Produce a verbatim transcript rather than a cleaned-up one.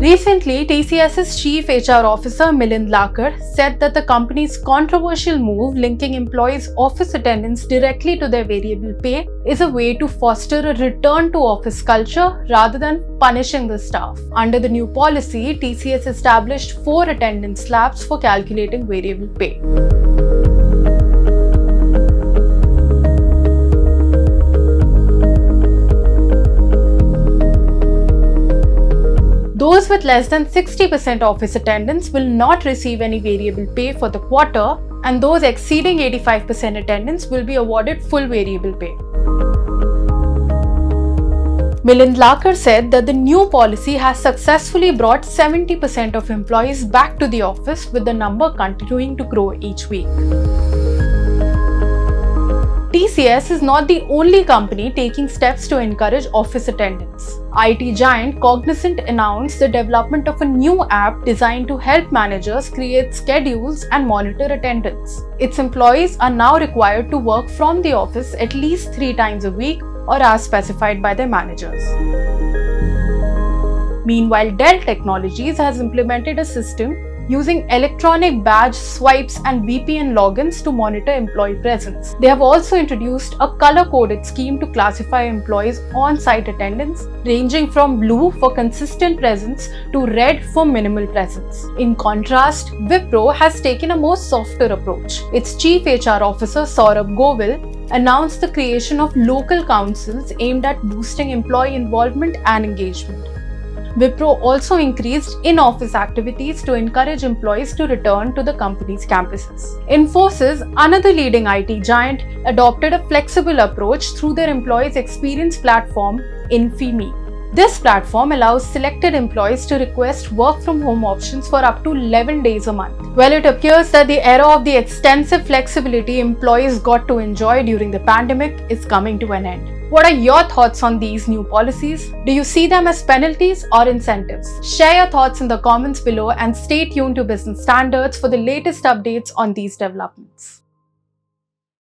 Recently, T C S's Chief H R Officer Milind Lakar said that the company's controversial move linking employees' office attendance directly to their variable pay is a way to foster a return to office culture rather than punishing the staff. Under the new policy, T C S established four attendance slabs for calculating variable pay. Those with less than sixty percent office attendance will not receive any variable pay for the quarter, and those exceeding eighty-five percent attendance will be awarded full variable pay. Milind Lakar said that the new policy has successfully brought seventy percent of employees back to the office, with the number continuing to grow each week. T C S is not the only company taking steps to encourage office attendance. I T giant Cognizant announced the development of a new app designed to help managers create schedules and monitor attendance. Its employees are now required to work from the office at least three times a week or as specified by their managers. Meanwhile, Dell Technologies has implemented a system using electronic badge swipes and V P N logins to monitor employee presence. They have also introduced a color-coded scheme to classify employees' on-site attendance, ranging from blue for consistent presence to red for minimal presence. In contrast, Wipro has taken a more softer approach. Its Chief H R Officer Saurabh Govil announced the creation of local councils aimed at boosting employee involvement and engagement. Wipro also increased in-office activities to encourage employees to return to the company's campuses. Infosys, another leading I T giant, adopted a flexible approach through their employees' experience platform, Infime. This platform allows selected employees to request work-from-home options for up to eleven days a month. Well, it appears that the era of the extensive flexibility employees got to enjoy during the pandemic is coming to an end. What are your thoughts on these new policies? Do you see them as penalties or incentives? Share your thoughts in the comments below and stay tuned to Business Standards for the latest updates on these developments.